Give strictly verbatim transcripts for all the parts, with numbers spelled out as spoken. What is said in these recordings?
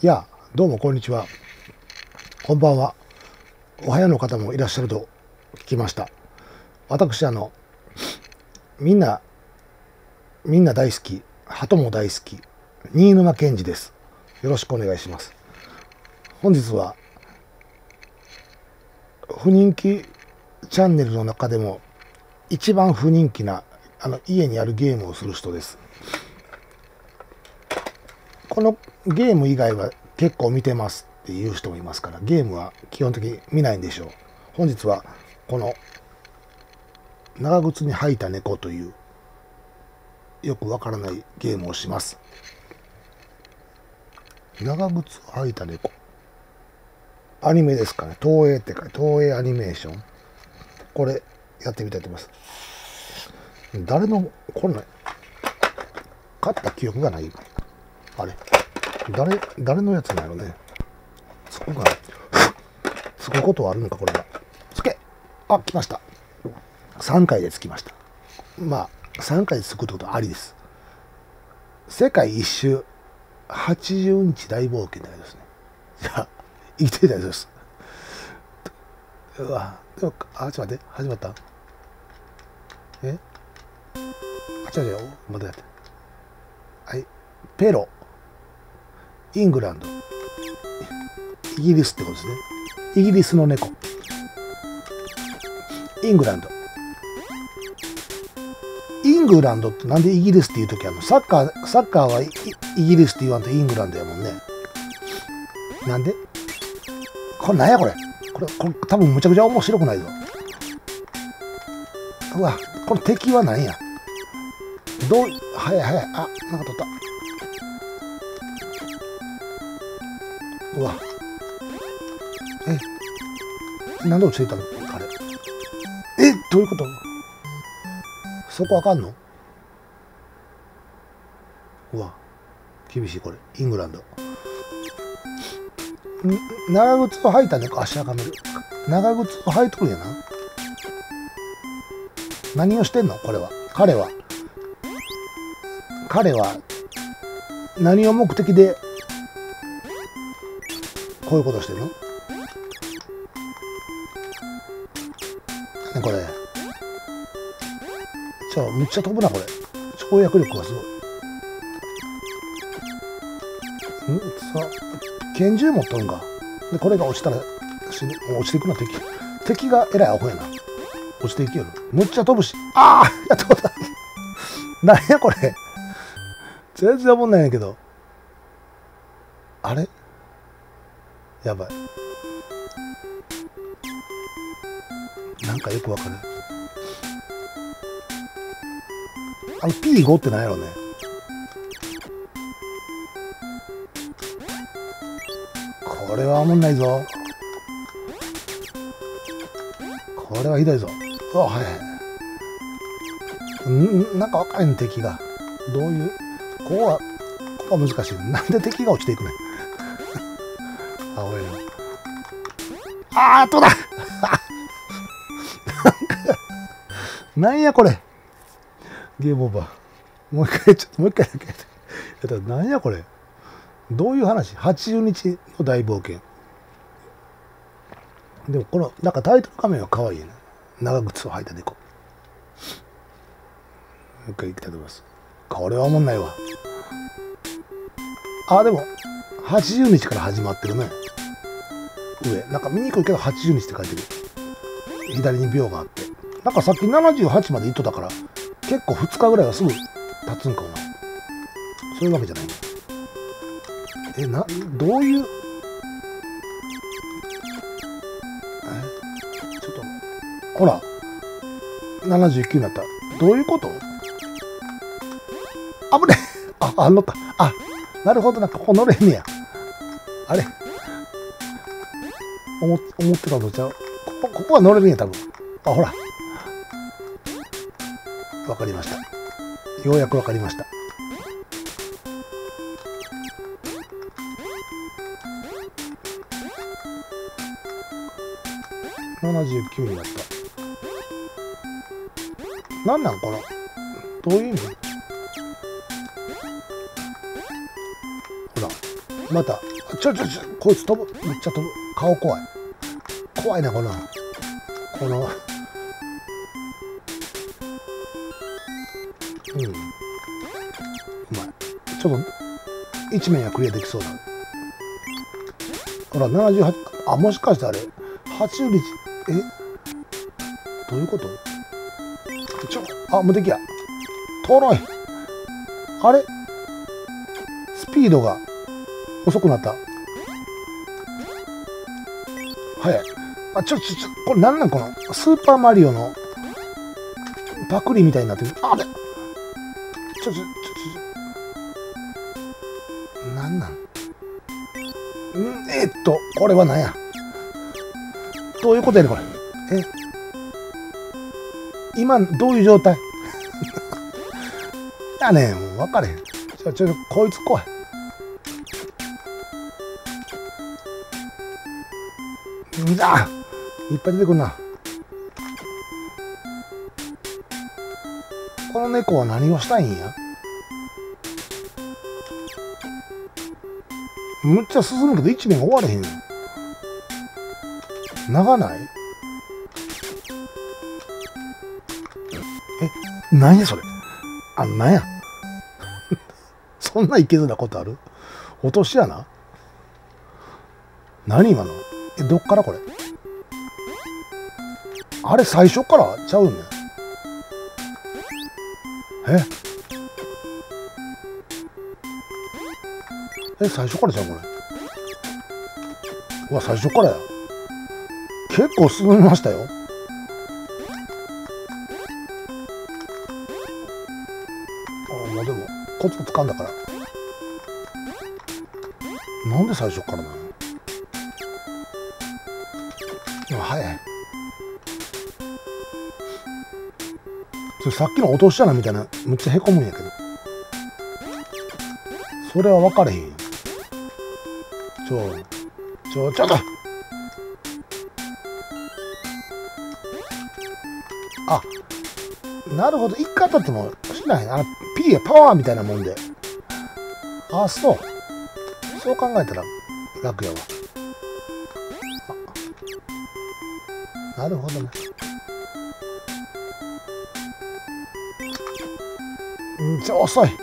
いや、どうもこんにちは。こんばんは。おはようの方もいらっしゃると聞きました。私、あの、みんな、みんな大好き、鳩も大好き、新沼謙治です。よろしくお願いします。本日は、不人気チャンネルの中でも、一番不人気な、あの、家にあるゲームをする人です。このゲーム以外は結構見てますっていう人もいますから、ゲームは基本的に見ないんでしょう。本日はこの長靴に履いた猫というよくわからないゲームをします。長靴を履いた猫。アニメですかね。東映って書いて、東映アニメーション。これやってみたいと思います。誰の、これね、買った記憶がない。あれ誰、誰のやつなのね。つくかな。つくことはあるのか、これは。つけあ、来ました。さんかいでつきました。まあ、さんかいでつくってことはありです。世界一周はちじゅうにち大冒険って書いてですね。じゃあ、生きていたいです。うわ、でも、あ、ちょっと待って、始まったえあ、違う違う、まだやって。はい、ペロ。イングランド、イギリスってことですね。イギリスの猫。イングランド。イングランドってなんでイギリスっていうときあるの？サッカー、サッカーは イ, イギリスって言わんとイングランドやもんね。なんでこれなんやこれこれ、これ多分むちゃくちゃ面白くないぞ。うわ、この敵は何やどう、早い早い。あ、なんか取った。うわ。え、なんで落ちていたのあれ。え、どういうことそこあかんのうわ。厳しいこれ。イングランド。ん長靴を履いた猫、足あかめる。長靴を履いとるんやな。何をしてんのこれは。彼は。彼は、何を目的で、こういうことしてんのね、これ。じゃあ、めっちゃ飛ぶな、これ。跳躍力がすごい。んさ、拳銃持っとるんか。で、これが落ちたら、死ぬ。もう落ちていくな、敵。敵がえらいアホやな。落ちていきよる。むっちゃ飛ぶし。ああやったことない。なんや、これ。全然思んないんやけど。あれやばい。なんかよくわかる。あの ピーご って何やろうね。これはおもんないぞ。これはひどいぞ。うわ、はい。んなんかわかんない敵が。どういう。ここは、ここは難しい。なんで敵が落ちていくねん。あ、おいな。あーっとだなんやこれ。ゲームオーバー。もう一回、ちょっともう一回だけやったら、なんやこれ。どういう話 ?はちじゅうにちの大冒険。でもこの、なんかタイトル画面は可愛いね。長靴を履いた猫。もう一回行きたいと思います。これはおもんないわ。あ、でも、はちじゅうにちから始まってるね。上。なんか見にくいけどはちじゅうにちって書いてる。左に秒があって。なんかさっきななじゅうはちまで行っとったから、結構ふつかぐらいはすぐ経つんかもな。そういうわけじゃない。え、な、どういう、え、ちょっと、ほら、ななじゅうきゅうになった。どういうことあぶねあ、あ、乗った。あ、なるほど、なんかここ乗れんねや。あれ思、思ってたのとちゃう。ここ、ここは乗れるんや、多分。あ、ほら。わかりました。ようやくわかりました。ななじゅうきゅうになった。なんなんかなどういう意味ほら。また、 ちょちょちょ、こいつ飛ぶ。めっちゃ飛ぶ。顔怖い。怖いな、この。この。うん。うまい。ちょっと、一面はクリアできそうだ。ほら、ななじゅうはち、あ、もしかしてあれ、はちじゅう率、えどういうこと？ちょ、あ、無敵や。とろい。あれスピードが遅くなった。早い。あ、ちょ、ちょ、ちょ、これなんなんこの、スーパーマリオのパクリみたいになってる。あれちょ、ちょ、ちょ、ちょ、なんなんんえー、っと、これは何やどういうことやねん、これ。え今、どういう状態やねん、もう分かれへん。ちょ、ちょ、こいつ怖い。あいっぱい出てくるな。この猫は何をしたいんや。むっちゃ進むけど一面が終われへんよ。長ない？え、なんやそれ。あ、なんや。そんないけずなことある？落とし穴？何今の？え、どっからこれ？あれ最初からちゃうねん。ええ、最初からちゃうこれ。うわ、最初からや。結構進みましたよ。あ、もうでも、コツコツ噛んだから。なんで最初からなの？でも早い。さっきの落とし穴みたいな、むっちゃへこむんやけど。それは分かれへんよ。ちょ、ちょ、ちょっとあ、なるほど。一回当たってもしない。あの、P やパワーみたいなもんで。あ、そう。そう考えたら楽やわ。あ、なるほどね。んちょ、遅い。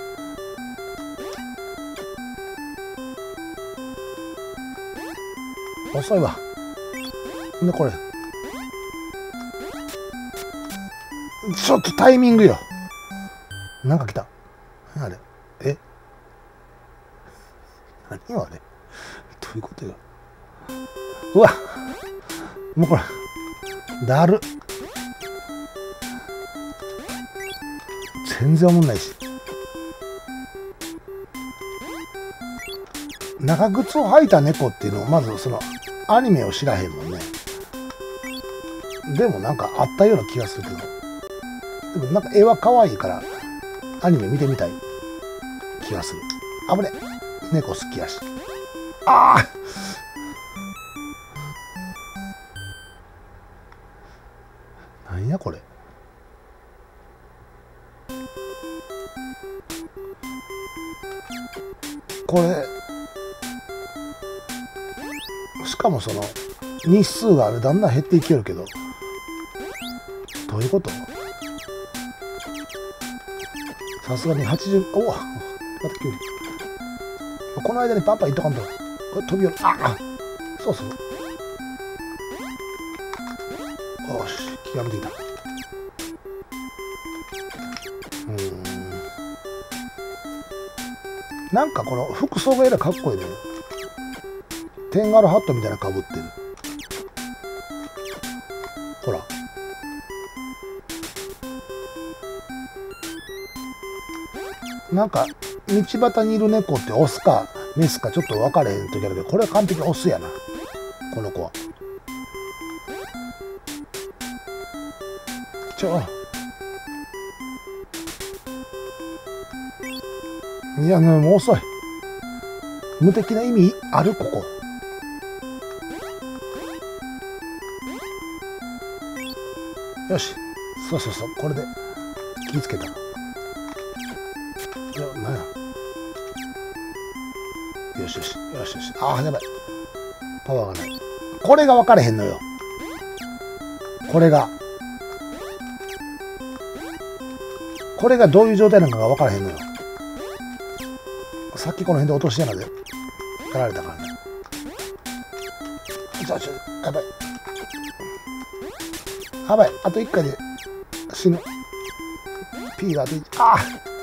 遅いわ。で、これ。ちょっとタイミングよ。なんか来た。何あれ。え何よあれ。どういうことよ。うわもうこれ。だる。全然おもんないし。長靴を履いた猫っていうのをまずそのアニメを知らへんもんね。でもなんかあったような気がするけど。でもなんか絵は可愛いからアニメ見てみたい気がする。あぶね。猫好きやし。ああなんやこれ。これしかもその日数があれだんだん減っていけるけどどういうこと？さすがにはちじゅう、おわまた急にこの間にパンパンいっとかんとこれ飛び降りああそうそうよし極めていた。うーんなんかこの服装がえらいかっこいいね。テンガルハットみたいなのかぶってる。ほらなんか道端にいる猫ってオスかメスかちょっと分かれへん時あるけど、これは完璧にオスやな、この子は。ちょいやもう遅い。無敵な意味あるここ。よしそうそうそうこれで気ぃつけた。いやなんやよしよしよしよし。ああやばい、パワーがない。これが分かれへんのよ。これがこれがどういう状態なのかが分からへんのよ。さっきこの辺で落とし穴でやられたからね。ちょちょやばいやばい、あといっかいで死ぬ。 P があといち。ああ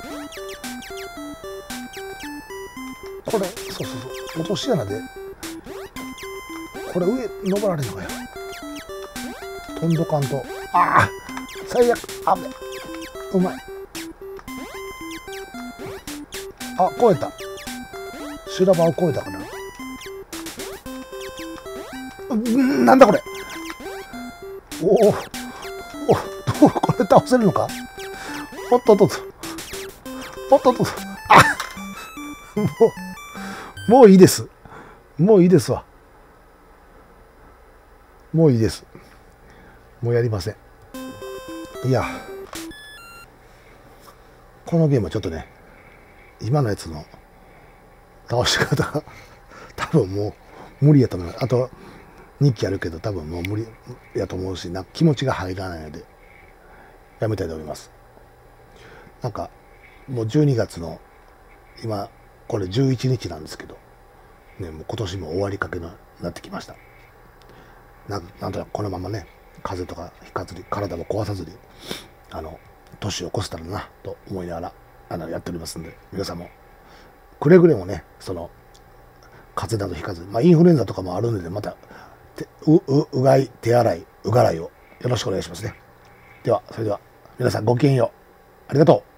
これそうそうそう落とし穴でこれ上登られるのかよ。飛んどかんと。ああ最悪。あぶねうまい。あ超えた。修羅場を越えたかな。んなんだこれ。おおおおこれ倒せるのか。おっとっとっとおっとっとっと。あもうもういいです。もういいですわ。もういいです。もうやりません。いやこのゲームはちょっとね今のやつの倒し方が多分もう無理やと思います。あとにきあるけど多分もう無理やと思うし、なんか気持ちが入らないのでやめたいと思います。なんかもうじゅうにがつの今これじゅういちにちなんですけど、ね、もう今年も終わりかけになってきました。ななんとなくこのままね風邪とかひかずに体も壊さずにあの年を越せたらなと思いながらあのやっておりますんで、皆さんもくれぐれもねその風邪などひかず、まあ、インフルエンザとかもあるのでまたうううがい手洗いうがらいをよろしくお願いしますね。ではそれでは皆さんごきげんよう。ありがとう。